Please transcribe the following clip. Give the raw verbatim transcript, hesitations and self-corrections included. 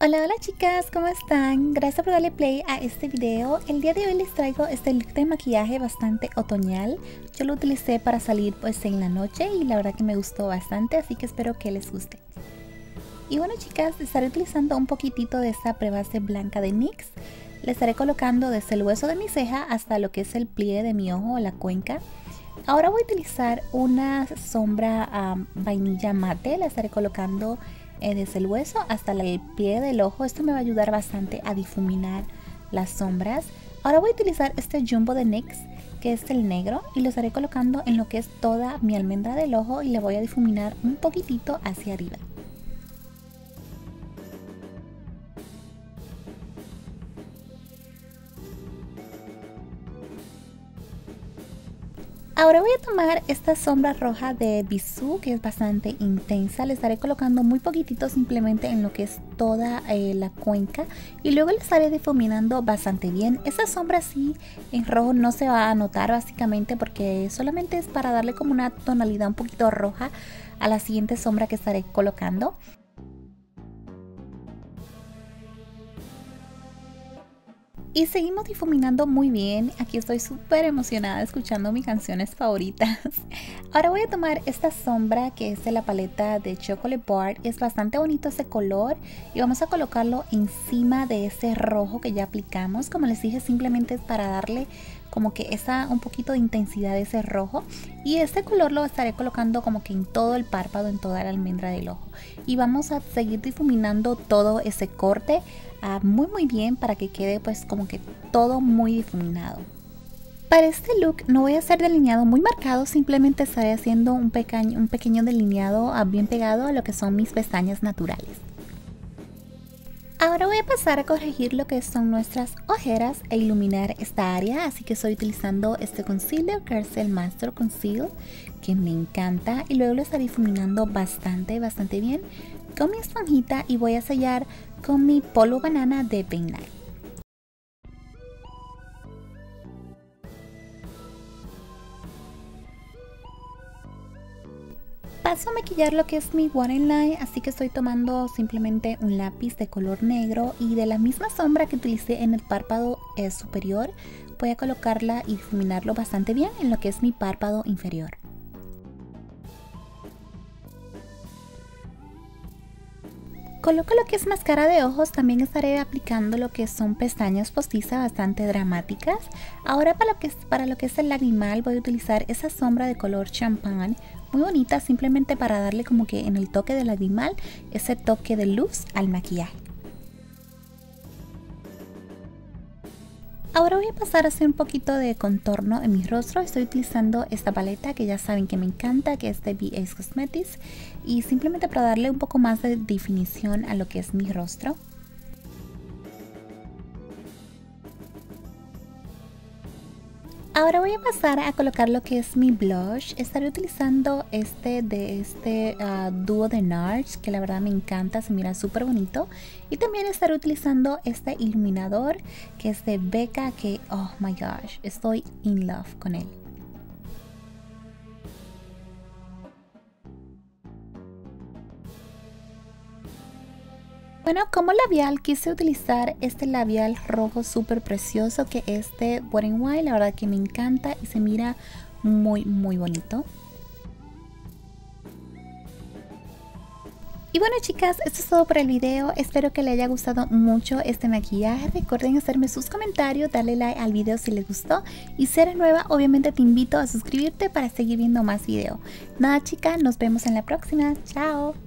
Hola, hola chicas, ¿cómo están? Gracias por darle play a este video. El día de hoy les traigo este look de maquillaje bastante otoñal. Yo lo utilicé para salir pues en la noche y la verdad que me gustó bastante, así que espero que les guste. Y bueno chicas, estaré utilizando un poquitito de esta prebase blanca de NYX. Le estaré colocando desde el hueso de mi ceja hasta lo que es el pliegue de mi ojo o la cuenca. Ahora voy a utilizar una sombra um, vainilla mate, la estaré colocando eh, desde el hueso hasta el pliegue del ojo. Esto me va a ayudar bastante a difuminar las sombras. Ahora voy a utilizar este jumbo de NYX, que es el negro, y lo estaré colocando en lo que es toda mi almendra del ojo y le voy a difuminar un poquitito hacia arriba. Ahora voy a tomar esta sombra roja de Bisú, que es bastante intensa. Le estaré colocando muy poquitito simplemente en lo que es toda eh, la cuenca. Y luego le estaré difuminando bastante bien. Esta sombra sí en rojo no se va a notar básicamente porque solamente es para darle como una tonalidad un poquito roja a la siguiente sombra que estaré colocando. Y seguimos difuminando muy bien. Aquí estoy súper emocionada escuchando mis canciones favoritas. Ahora voy a tomar esta sombra que es de la paleta de Chocolate Bar. Es bastante bonito ese color. Y vamos a colocarlo encima de ese rojo que ya aplicamos. Como les dije, simplemente es para darle como que esa un poquito de intensidad de ese rojo. Y este color lo estaré colocando como que en todo el párpado, en toda la almendra del ojo. Y vamos a seguir difuminando todo ese corte uh, muy muy bien para que quede pues como que todo muy difuminado. Para este look no voy a hacer delineado muy marcado, simplemente estaré haciendo un pequeño, un pequeño delineado uh, bien pegado a lo que son mis pestañas naturales. Ahora voy a pasar a corregir lo que son nuestras ojeras e iluminar esta área, así que estoy utilizando este concealer que es el Master Conceal, que me encanta, y luego lo estaré difuminando bastante, bastante bien con mi esponjita y voy a sellar con mi polvo banana de peinar. Paso a maquillar lo que es mi waterline, así que estoy tomando simplemente un lápiz de color negro y de la misma sombra que utilicé en el párpado eh, superior voy a colocarla y difuminarlo bastante bien en lo que es mi párpado inferior. Coloco lo que es máscara de ojos, también estaré aplicando lo que son pestañas postizas bastante dramáticas. Ahora para lo que es, para lo que es el lagrimal voy a utilizar esa sombra de color champán, muy bonita, simplemente para darle como que en el toque del lagrimal ese toque de luz al maquillaje. Ahora voy a pasar a hacer un poquito de contorno en mi rostro. Estoy utilizando esta paleta que ya saben que me encanta, que es de B A Cosmetics, y simplemente para darle un poco más de definición a lo que es mi rostro. Ahora voy a pasar a colocar lo que es mi blush. Estaré utilizando este de este uh, dúo de NARS, que la verdad me encanta, se mira súper bonito. Y también estaré utilizando este iluminador que es de Becca, que oh my gosh, estoy in love con él. Bueno, como labial quise utilizar este labial rojo súper precioso que es de Wet n Wild. La verdad que me encanta y se mira muy muy bonito. Y bueno chicas, esto es todo por el video. Espero que les haya gustado mucho este maquillaje. Recuerden hacerme sus comentarios, darle like al video si les gustó. Y si eres nueva, obviamente te invito a suscribirte para seguir viendo más videos. Nada chicas, nos vemos en la próxima. Chao.